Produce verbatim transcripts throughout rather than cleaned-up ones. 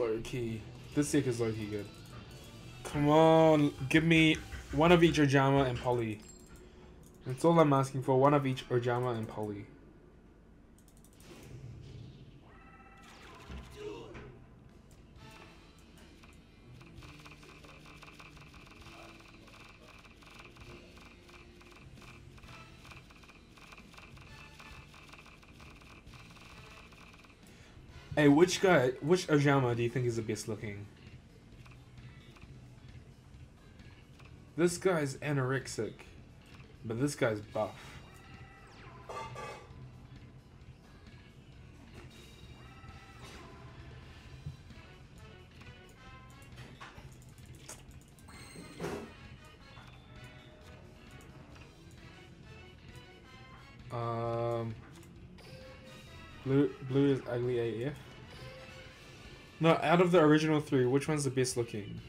low key. This deck is low key good. Come on, give me one of each Ojama and Poly. That's all I'm asking for. One of each Ojama and Poly. Hey, which guy, which Ojama do you think is the best looking? This guy's anorexic, but this guy's buff. Um, blue, blue is ugly A F. No, out of the original three, which one's the best looking?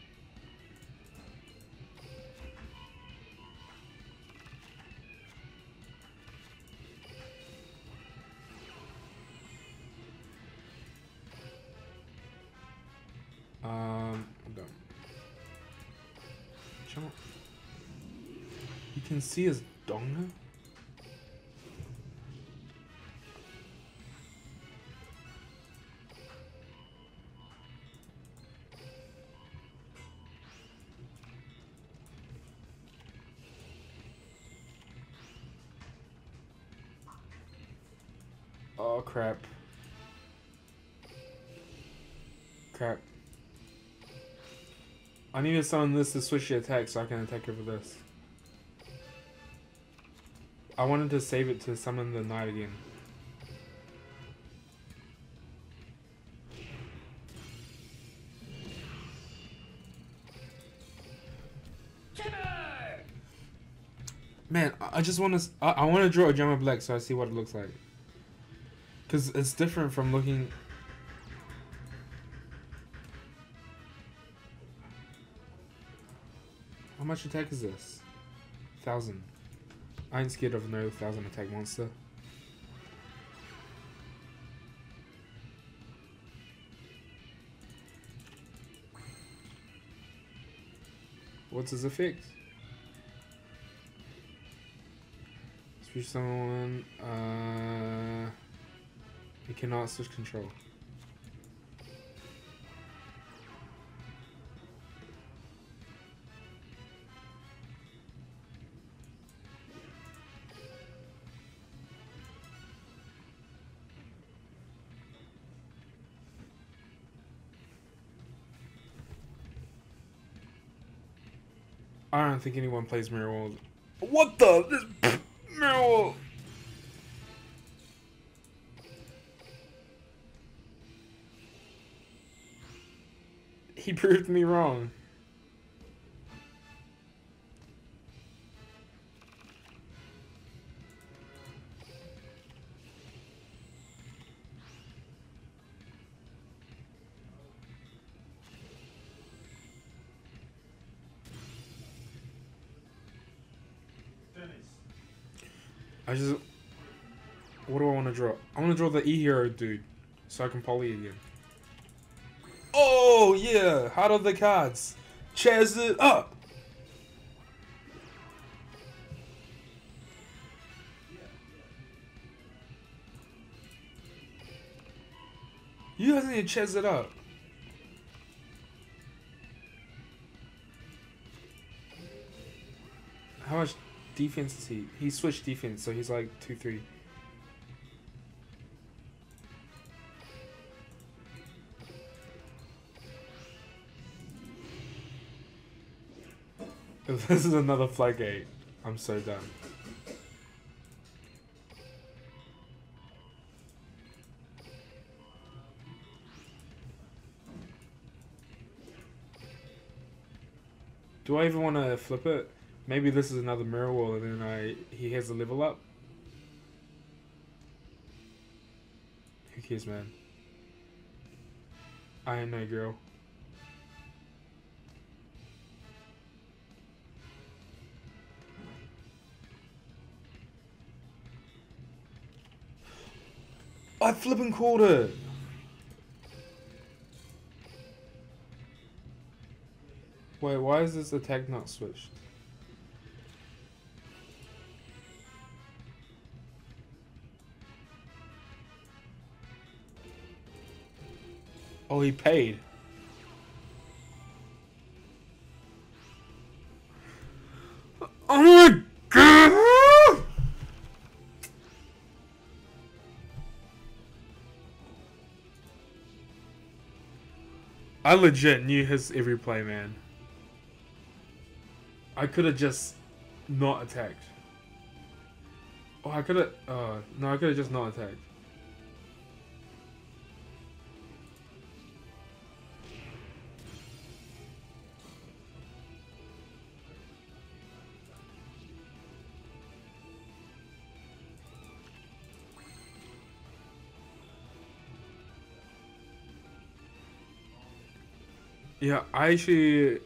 Um, hold on. Channel. You can see his donga. Oh crap. Crap. I need to summon this to switch the attack so I can attack over this. I wanted to save it to summon the knight again. Man, I just want to. I, I want to draw a Ojama Black so I see what it looks like. Cause it's different from looking. How much attack is this? Thousand. I ain't scared of no thousand attack monster. What's his effect? Switch someone. Uh, he cannot switch control. I don't think anyone plays Mirror World. What the? This Mirror World. He proved me wrong. I just... What do I want to draw? I want to draw the E-Hero dude. So I can poly again. Oh, yeah! How are the cards? Chaz it up! You guys need to chaz it up. How much defense is he? He switched defense, so he's like two three. If this is another floodgate, I'm so done. Do I even want to flip it? Maybe this is another Mirror World and then I he has a level up. Who cares, man? I ain't no girl. I flipping called it. Wait, why is this attack not switched? Oh, he paid. Oh my god! I legit knew his every play, man. I could have just not attacked. Oh, I could have. Uh, no, I could have just not attacked. Yeah, I actually.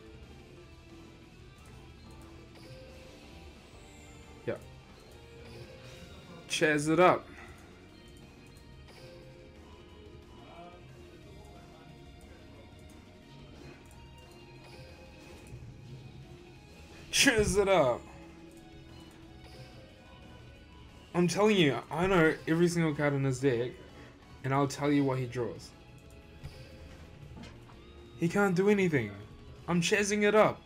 Yeah. Chairs it up. Chairs it up. I'm telling you, I know every single card in his deck, and I'll tell you what he draws. He can't do anything. I'm chasing it up.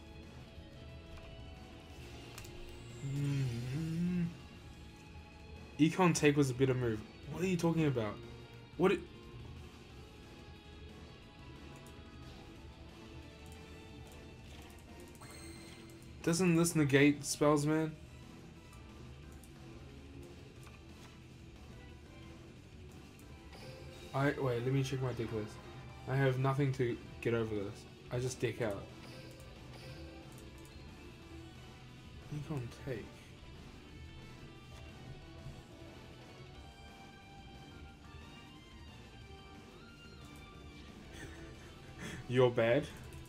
Mm-hmm. Econ take was a better move. What are you talking about? What? It Doesn't this negate spells, man? I wait. Let me check my deck list. I have nothing to get over this. I just deck out. You can't take. You're bad.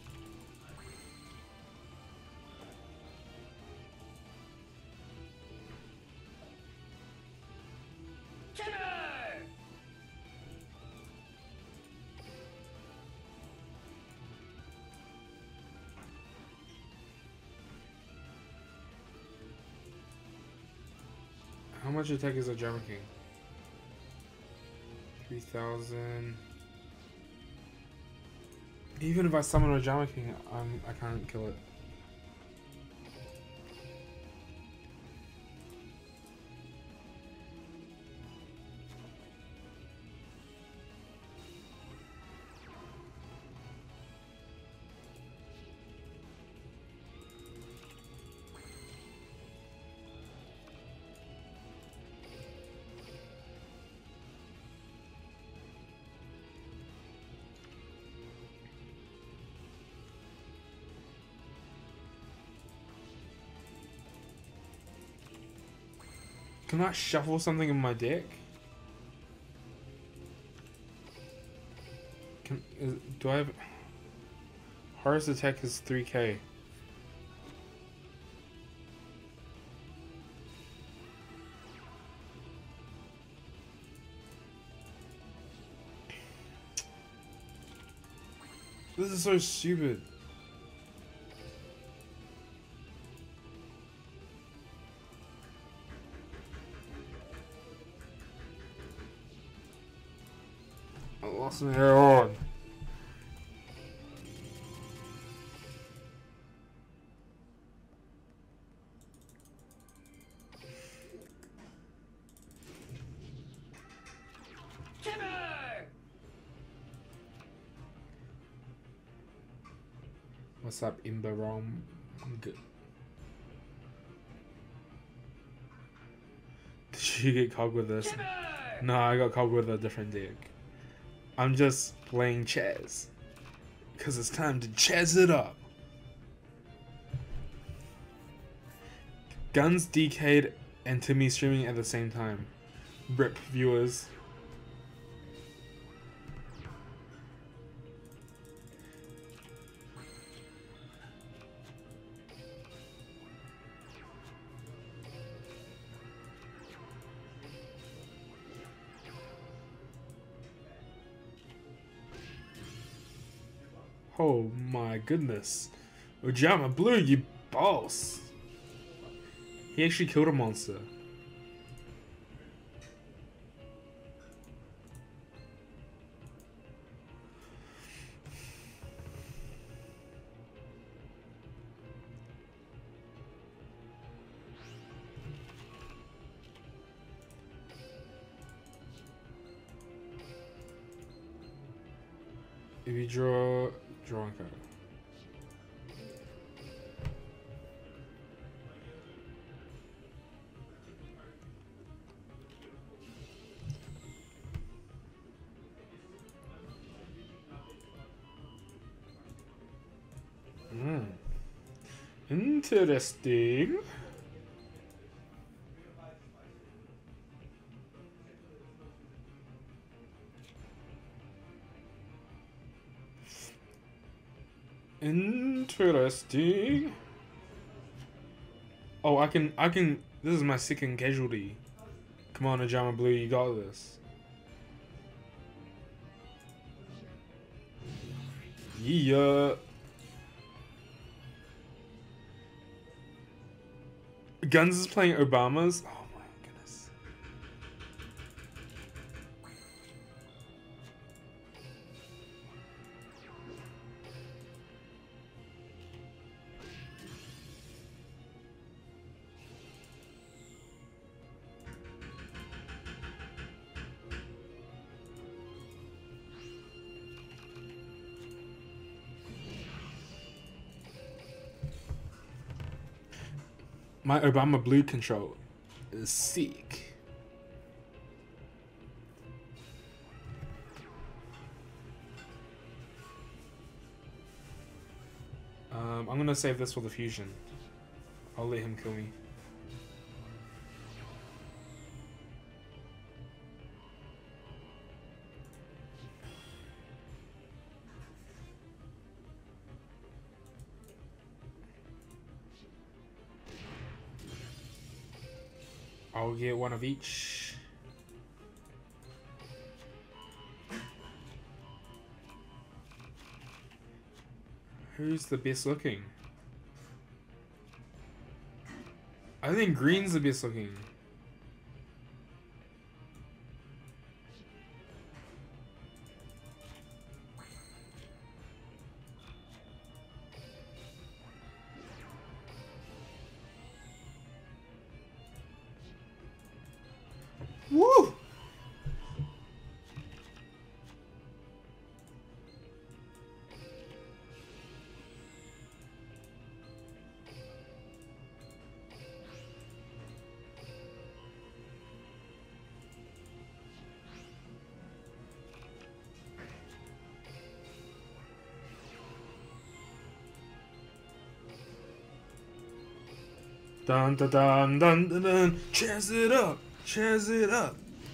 How much attack is a Drama King? three thousand. Even if I summon a Drama King, I'm, I can't kill it. Can I shuffle something in my deck? Can is, do I have Horus attack is three K? This is so stupid. I lost my hair on. What's up, Imbarom? I'm good. Did you get cogged with this? No, I got cogged with a different deck. I'm just playing chess. Because it's time to chess it up. Guns, Decade, and Timmy streaming at the same time. Rip viewers. Oh my goodness. Ojama Blue, you boss. He actually killed a monster. If you draw, draw a card. Hmm. Interesting. Interesting. Oh, I can, I can, this is my second casualty. Come on, Ojama Blue, you got this. Yeah. Guns is playing Obama's. Oh my goodness. My Obama Blue control is sick. Um, I'm gonna save this for the fusion. I'll let him kill me. I'll get one of each. Who's the best looking? I think green's the best looking. Woo! Dun dun dun dun dun dun. Chance it up, chance it up.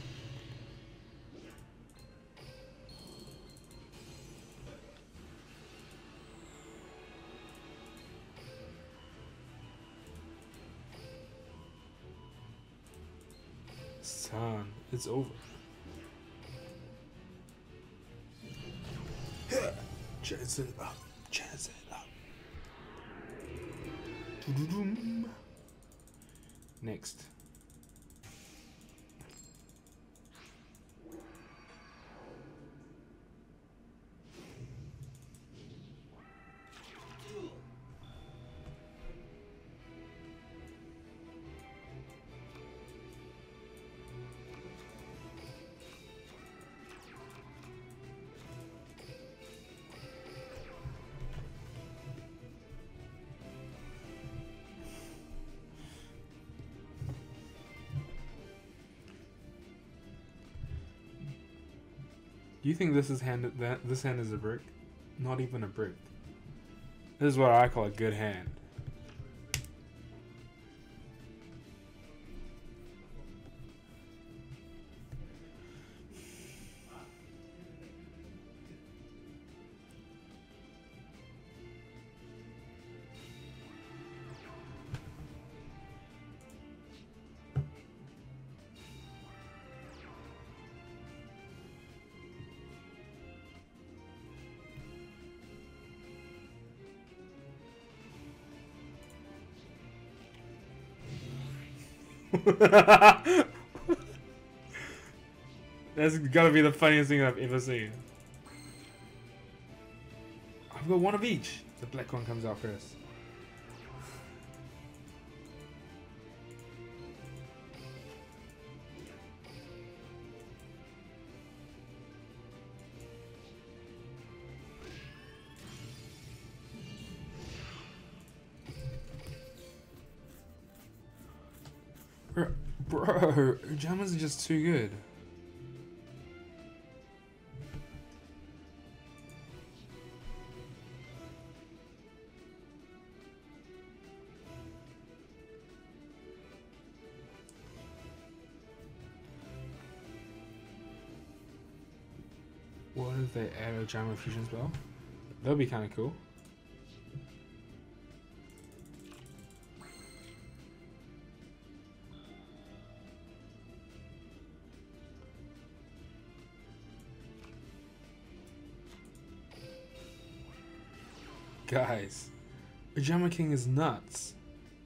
Son, it's over. Chance it up, chance it up. Doo-doo-doom. Next. Do you think this is hand that this hand is a brick? Not even a brick. This is what I call a good hand. That's gotta be the funniest thing I've ever seen. I've got one of each. The black one comes out first. Bro, bro, Jamas are just too good. What if they add a Jama fusion spell? That'd be kind of cool. Guys, Ojama King is nuts.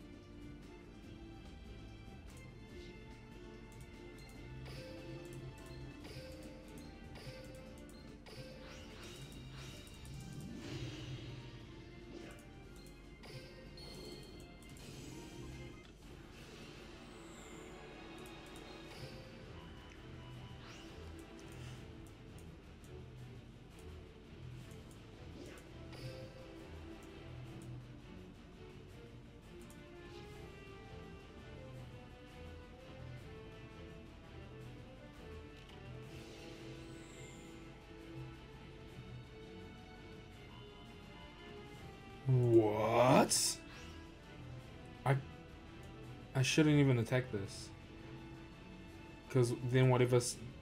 What? I I shouldn't even attack this. Cause then whatever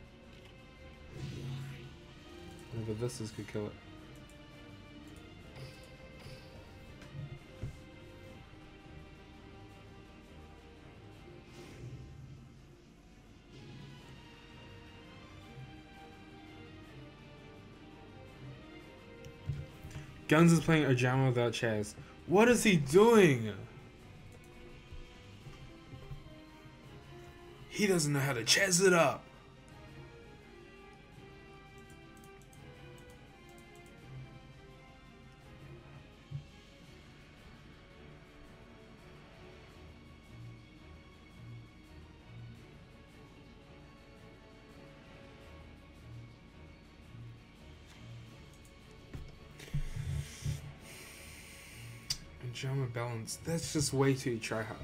whatever this is could kill it. Guns is playing Ojama without Chaz. What is he doing? He doesn't know how to Chaz it up. Ojama balance. That's just way too try hard.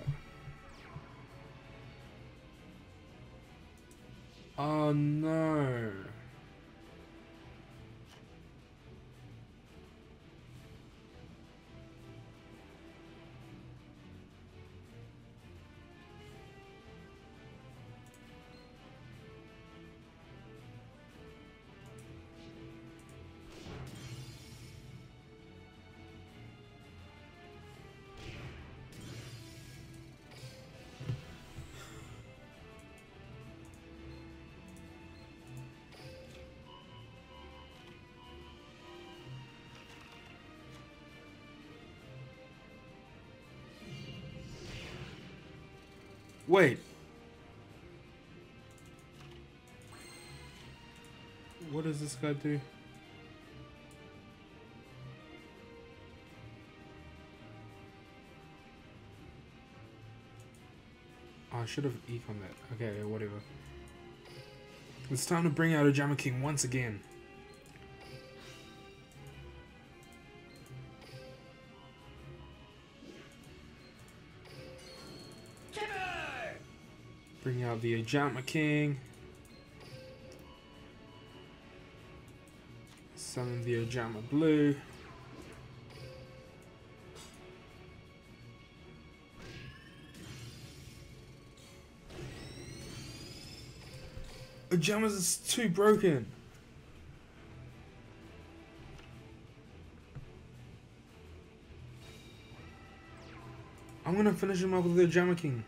Oh no. Wait. What does this guy do? Oh, I should have econ that. Okay, whatever. It's time to bring out Ojama King once again. Bring out the Ojama King. Summon the Ojama Blue. Ojama's is too broken. I'm gonna finish him up with the Ojama King.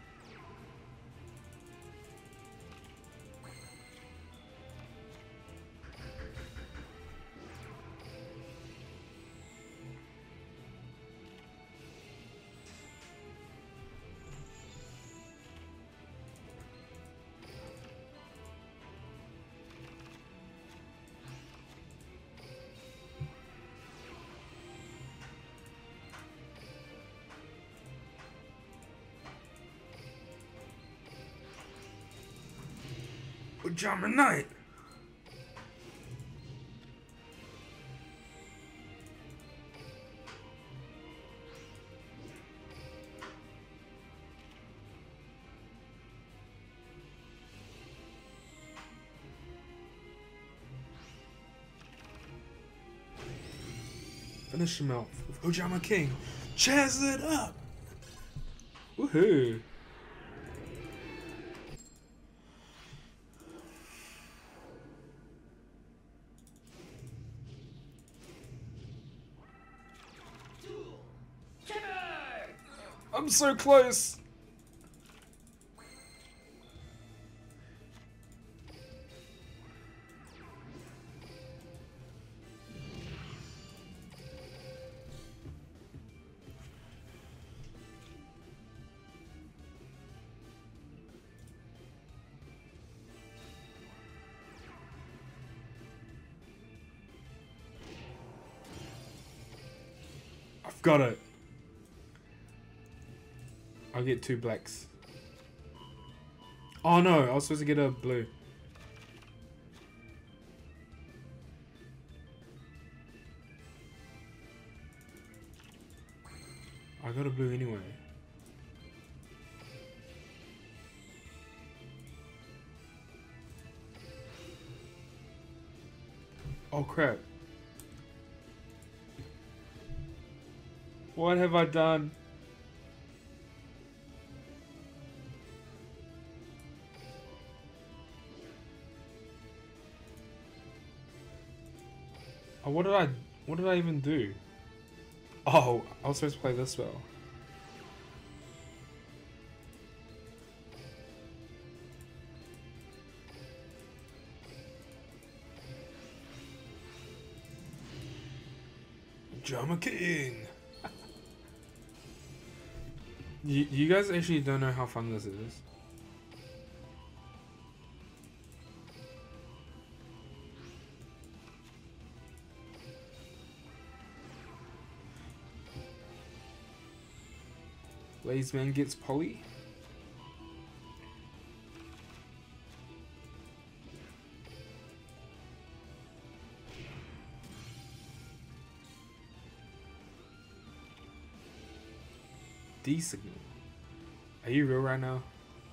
Ojama Knight. Finish him off with Ojama King. Chaz it up! Woohoo! I'm so close! I've got it. I'll get two blacks. Oh no, I was supposed to get a blue. I got a blue anyway. Oh crap. What have I done? Oh, what did I, what did I even do? Oh, I was supposed to play this spell. Ojama King! you, you guys actually don't know how fun this is. Blazeman gets Polly. D signal. Are you real right now?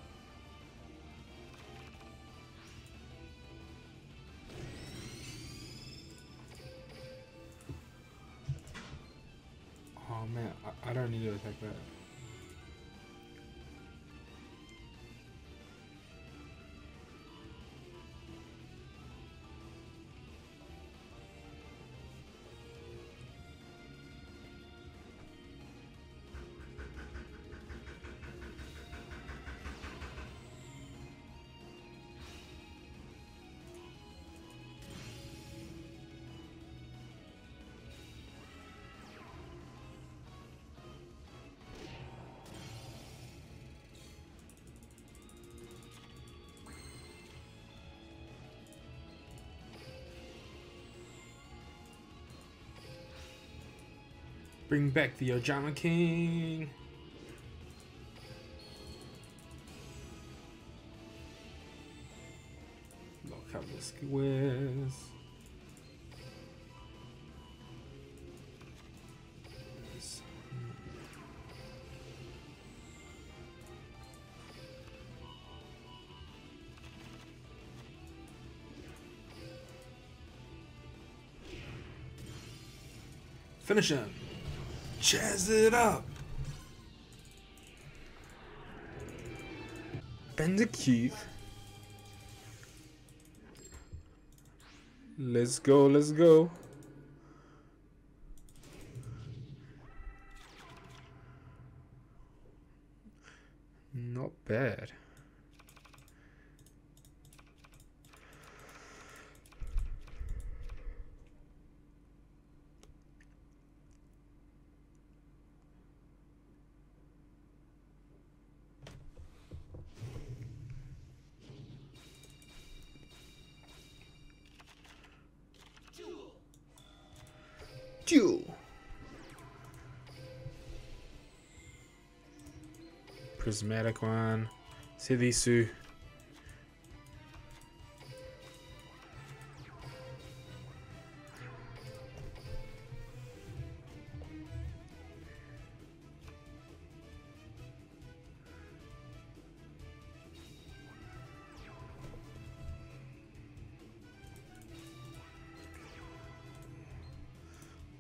Oh man, I, I don't need to attack that. Bring back the Ojama King. Lock up the squares. Finish him. Chaz it up. Bandicoot. Let's go, let's go. Not bad. Duel. Prismatic one. Sidisu.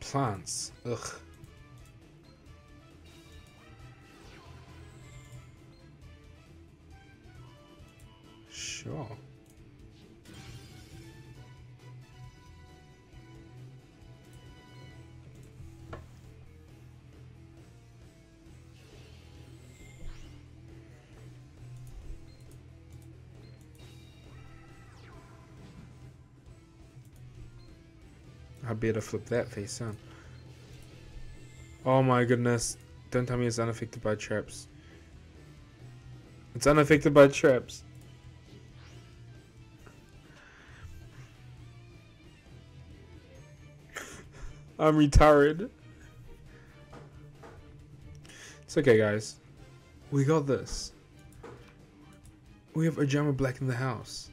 plants. Ugh. Sure. I better flip that face down. Oh my goodness. Don't tell me it's unaffected by traps. It's unaffected by traps. I'm retarded. It's okay, guys. We got this. We have Ojama Black in the house.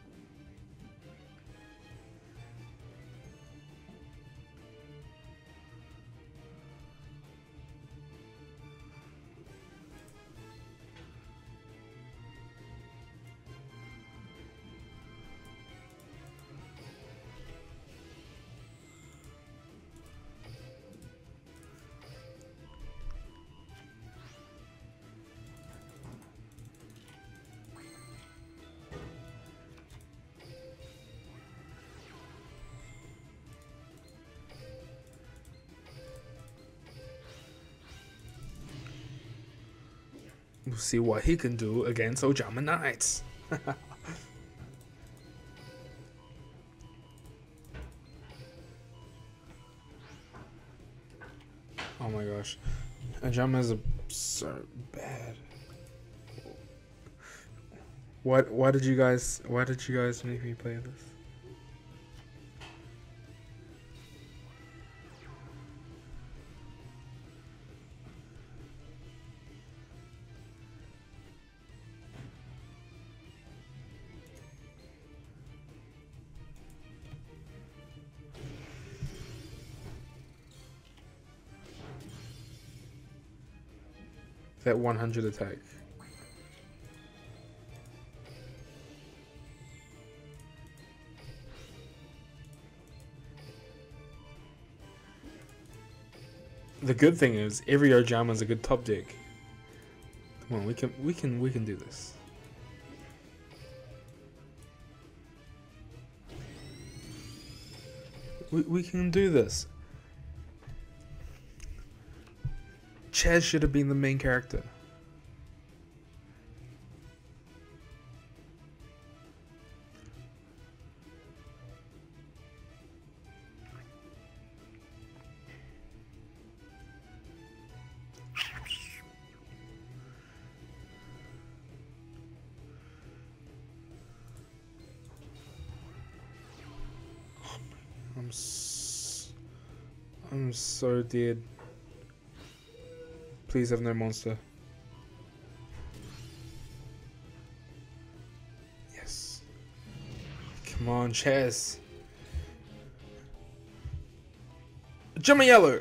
We'll see what he can do against Ojama Knights. Oh my gosh. Ojama is a, so bad. What why did you guys why did you guys make me play this? That one hundred attack. The good thing is every Ojama is a good top deck. Come on, we can we can we can do this. We we can do this. Chaz should have been the main character. I'm s I'm so dead. Please have no monster. Yes. Come on, Chaz. Jumma Yellow.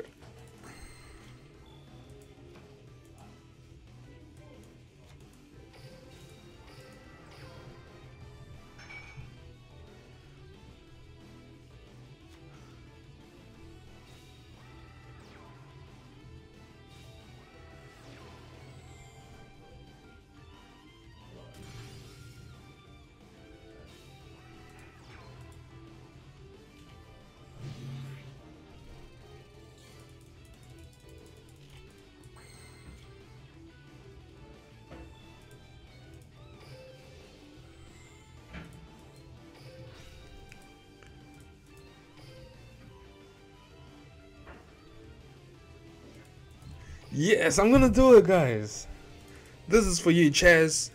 Yes, I'm gonna do it, guys. This is for you, Chaz.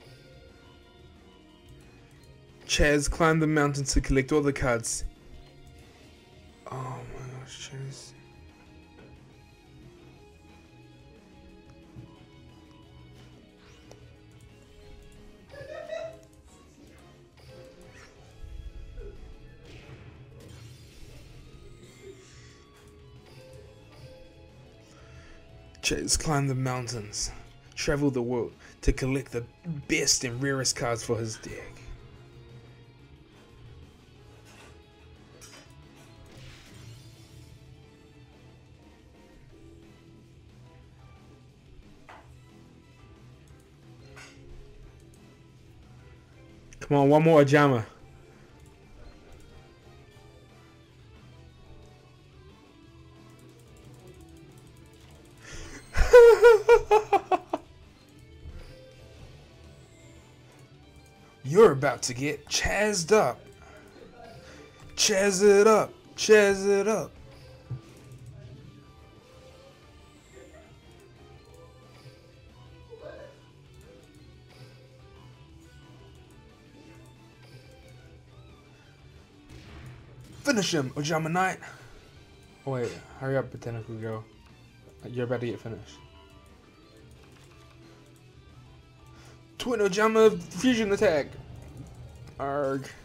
Chaz climbed the mountain to collect all the cards. Oh my gosh, Chaz. Chaz climbed the mountains, traveled the world to collect the best and rarest cards for his deck. Come on, one more Ojama. You're about to get chazzed up. Chaz it up. Chaz it up. Finish him, Ojama Knight. Oh wait, hurry up, Botanical Girl. You're about to get finished. Twin Ojama fusion attack. Arg.